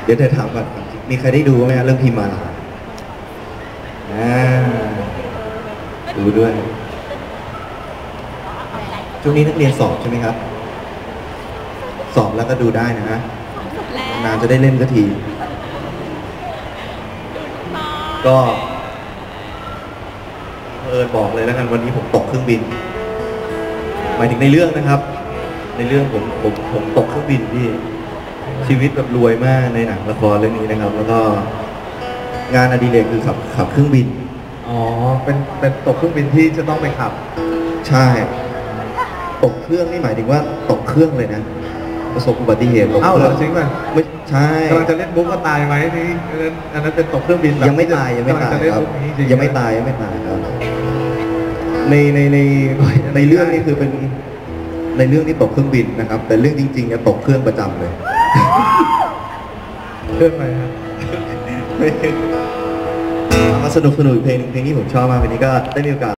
ดี๋ยวถามก่อนมีใครได้ดูไหมเรื่องพิมาลาดูด้วยช่วงนี้นักเรียนสอบใช่ไหมครับสอบแล้วก็ดูได้นะฮะนานจะได้เล่นสักทีก็บอกเลยแล้วกันวันนี้ผมตกเครื่องบินหมายถึงในเรื่องนะครับในเรื่องผมตกเครื่องบินที่ชีวิตแบบรวยมากในหนังละครเรื่องนี้นะครับแล้วก็งานอดิเรกคือขับเครื่องบินอ๋อเป็นตกเครื่องบินที่จะต้องไปขับใช่ตกเครื่องนี่หมายถึงว่าตกเครื่องเลยนะประสบอุบัติเหตุเอ้าเหรอจริงป่ะไม่ใช่กำลังจะเล่นบุ๊กก็ตายไหมนี่อันนั้นเป็นตกเครื่องบินยังไม่ตายครับยังไม่ตายครับในเรื่องนี้คือเป็นในเรื่องที่ตกเครื่องบินนะครับแต่เรื่องจริงๆเนี่ยตกเครื่องประจำเลยเครื่องอะไรครับมาสนุกเพลงนี้ผมชอบมากวันนี้ก็ได้มีโอกาส